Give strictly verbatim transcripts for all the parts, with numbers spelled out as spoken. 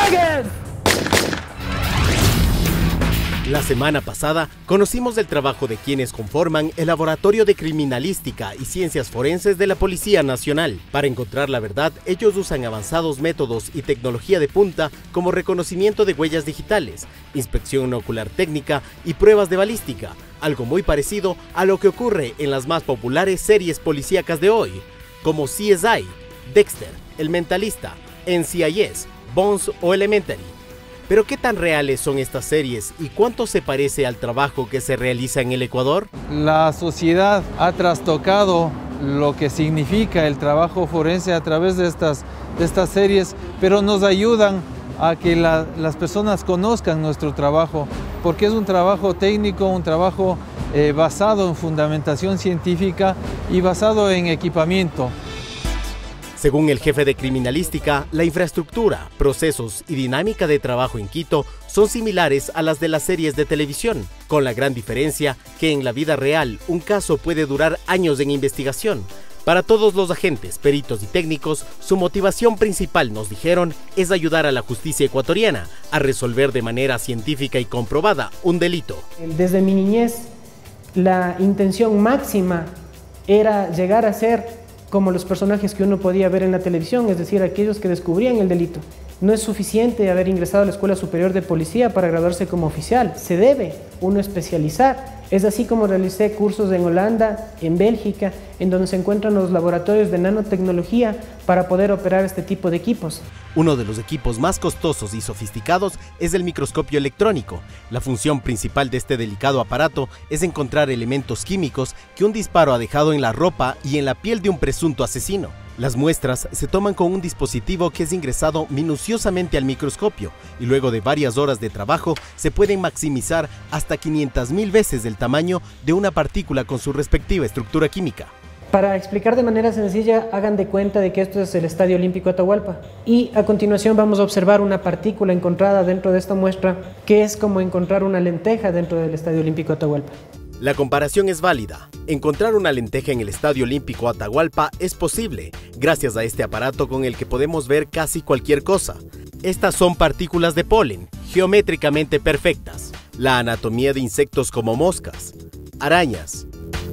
Rodríguez. La semana pasada conocimos del trabajo de quienes conforman el Laboratorio de Criminalística y Ciencias Forenses de la Policía Nacional. Para encontrar la verdad, ellos usan avanzados métodos y tecnología de punta como reconocimiento de huellas digitales, inspección ocular técnica y pruebas de balística, algo muy parecido a lo que ocurre en las más populares series policíacas de hoy, como C S I, Dexter, El Mentalista, N C I S, Bones o Elementary. ¿Pero qué tan reales son estas series y cuánto se parece al trabajo que se realiza en el Ecuador? La sociedad ha trastocado lo que significa el trabajo forense a través de estas, de estas series, pero nos ayudan a que la, las personas conozcan nuestro trabajo, porque es un trabajo técnico, un trabajo eh, basado en fundamentación científica y basado en equipamiento. Según el jefe de criminalística, la infraestructura, procesos y dinámica de trabajo en Quito son similares a las de las series de televisión, con la gran diferencia que en la vida real un caso puede durar años en investigación. Para todos los agentes, peritos y técnicos, su motivación principal, nos dijeron, es ayudar a la justicia ecuatoriana a resolver de manera científica y comprobada un delito. Desde mi niñez, la intención máxima era llegar a ser como los personajes que uno podía ver en la televisión, es decir, aquellos que descubrían el delito. No es suficiente haber ingresado a la Escuela Superior de Policía para graduarse como oficial, se debe uno especializar. Es así como realicé cursos en Holanda, en Bélgica, en donde se encuentran los laboratorios de nanotecnología para poder operar este tipo de equipos. Uno de los equipos más costosos y sofisticados es el microscopio electrónico. La función principal de este delicado aparato es encontrar elementos químicos que un disparo ha dejado en la ropa y en la piel de un presunto asesino. Las muestras se toman con un dispositivo que es ingresado minuciosamente al microscopio y luego de varias horas de trabajo se pueden maximizar hasta quinientas mil veces el tamaño de una partícula con su respectiva estructura química. Para explicar de manera sencilla, hagan de cuenta de que esto es el Estadio Olímpico Atahualpa y a continuación vamos a observar una partícula encontrada dentro de esta muestra que es como encontrar una lenteja dentro del Estadio Olímpico Atahualpa. La comparación es válida. Encontrar una lenteja en el Estadio Olímpico Atahualpa es posible, gracias a este aparato con el que podemos ver casi cualquier cosa. Estas son partículas de polen, geométricamente perfectas. La anatomía de insectos como moscas, arañas,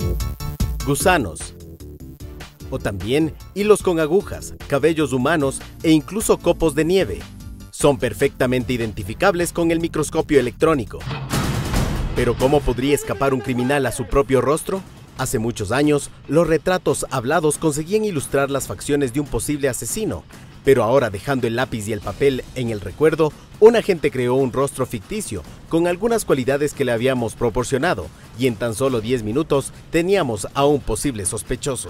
gusanos, o también hilos con agujas, cabellos humanos e incluso copos de nieve. Son perfectamente identificables con el microscopio electrónico. ¿Pero cómo podría escapar un criminal a su propio rostro? Hace muchos años, los retratos hablados conseguían ilustrar las facciones de un posible asesino, pero ahora dejando el lápiz y el papel en el recuerdo, un agente creó un rostro ficticio con algunas cualidades que le habíamos proporcionado y en tan solo diez minutos teníamos a un posible sospechoso.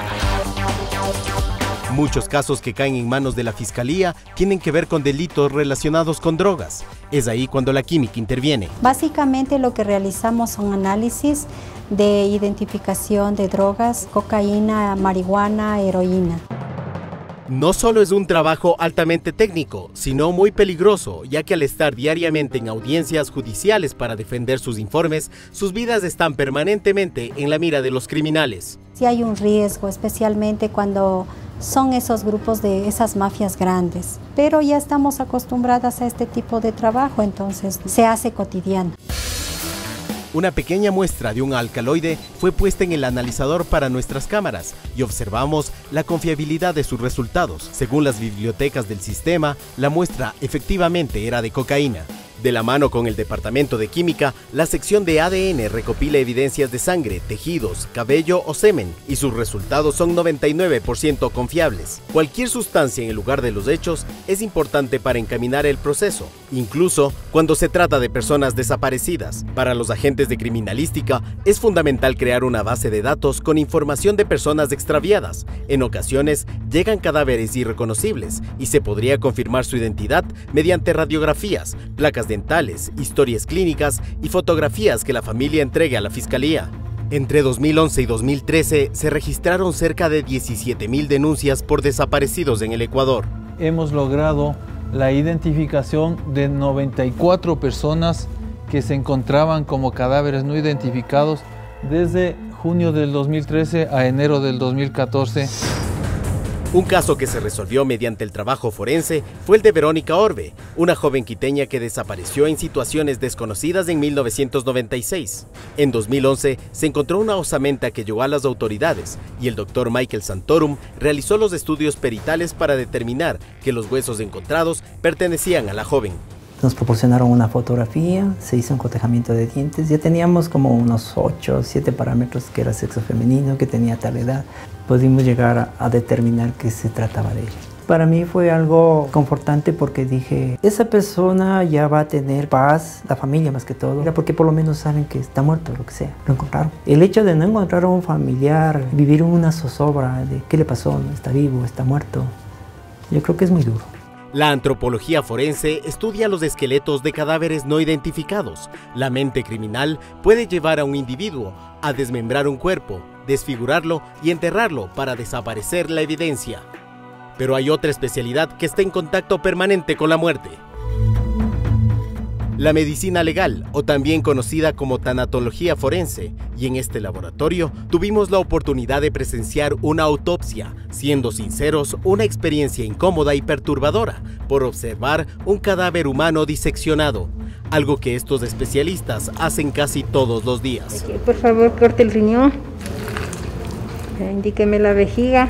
Muchos casos que caen en manos de la Fiscalía tienen que ver con delitos relacionados con drogas. Es ahí cuando la química interviene. Básicamente lo que realizamos son análisis de identificación de drogas, cocaína, marihuana, heroína. No solo es un trabajo altamente técnico, sino muy peligroso, ya que al estar diariamente en audiencias judiciales para defender sus informes, sus vidas están permanentemente en la mira de los criminales. Sí hay un riesgo, especialmente cuando son esos grupos de esas mafias grandes, pero ya estamos acostumbradas a este tipo de trabajo, entonces se hace cotidiano. Una pequeña muestra de un alcaloide fue puesta en el analizador para nuestras cámaras y observamos la confiabilidad de sus resultados. Según las bibliotecas del sistema, la muestra efectivamente era de cocaína. De la mano con el Departamento de Química, la sección de A D N recopila evidencias de sangre, tejidos, cabello o semen, y sus resultados son noventa y nueve por ciento confiables. Cualquier sustancia en el lugar de los hechos es importante para encaminar el proceso, incluso cuando se trata de personas desaparecidas. Para los agentes de criminalística, es fundamental crear una base de datos con información de personas extraviadas. En ocasiones, llegan cadáveres irreconocibles y se podría confirmar su identidad mediante radiografías, placas dentales, historias clínicas y fotografías que la familia entregue a la Fiscalía. Entre dos mil once y dos mil trece se registraron cerca de diecisiete mil denuncias por desaparecidos en el Ecuador. Hemos logrado la identificación de noventa y cuatro personas que se encontraban como cadáveres no identificados desde junio del dos mil trece a enero del dos mil catorce. Un caso que se resolvió mediante el trabajo forense fue el de Verónica Orbe, una joven quiteña que desapareció en situaciones desconocidas en mil novecientos noventa y seis. En dos mil once se encontró una osamenta que llegó a las autoridades y el doctor Michael Santorum realizó los estudios peritales para determinar que los huesos encontrados pertenecían a la joven. Nos proporcionaron una fotografía, se hizo un cotejamiento de dientes, ya teníamos como unos ocho o siete parámetros que era sexo femenino, que tenía tal edad. Pudimos llegar a, a determinar que se trataba de ella. Para mí fue algo confortante porque dije, esa persona ya va a tener paz, la familia más que todo, porque por lo menos saben que está muerto, lo que sea, lo encontraron. El hecho de no encontrar a un familiar, vivir en una zozobra de qué le pasó, está vivo, está muerto, yo creo que es muy duro. La antropología forense estudia los esqueletos de cadáveres no identificados. La mente criminal puede llevar a un individuo a desmembrar un cuerpo, desfigurarlo y enterrarlo para desaparecer la evidencia. Pero hay otra especialidad que está en contacto permanente con la muerte. La medicina legal, o también conocida como tanatología forense, y en este laboratorio tuvimos la oportunidad de presenciar una autopsia, siendo sinceros, una experiencia incómoda y perturbadora por observar un cadáver humano diseccionado, algo que estos especialistas hacen casi todos los días. Aquí, por favor, corte el riñón, indíqueme la vejiga.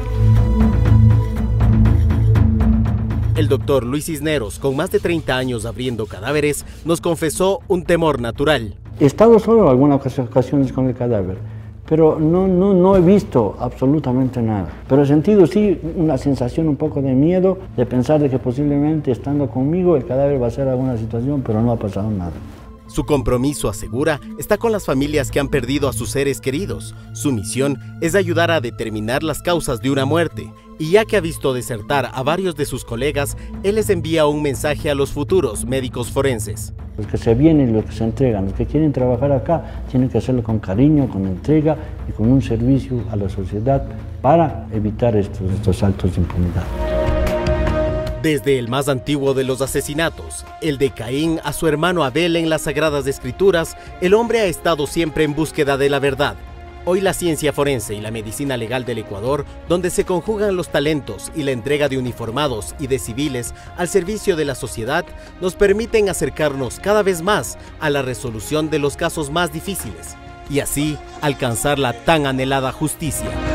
El doctor Luis Cisneros, con más de treinta años abriendo cadáveres, nos confesó un temor natural. He estado solo en algunas ocasiones con el cadáver, pero no, no, no he visto absolutamente nada. Pero he sentido sí una sensación un poco de miedo, de pensar de que posiblemente estando conmigo el cadáver va a ser alguna situación, pero no ha pasado nada. Su compromiso, asegura, está con las familias que han perdido a sus seres queridos. Su misión es ayudar a determinar las causas de una muerte. Y ya que ha visto desertar a varios de sus colegas, él les envía un mensaje a los futuros médicos forenses. Los que se vienen, los que se entregan, los que quieren trabajar acá, tienen que hacerlo con cariño, con entrega y con un servicio a la sociedad para evitar estos, estos saltos de impunidad. Desde el más antiguo de los asesinatos, el de Caín a su hermano Abel en las Sagradas Escrituras, el hombre ha estado siempre en búsqueda de la verdad. Hoy la ciencia forense y la medicina legal del Ecuador, donde se conjugan los talentos y la entrega de uniformados y de civiles al servicio de la sociedad, nos permiten acercarnos cada vez más a la resolución de los casos más difíciles y así alcanzar la tan anhelada justicia.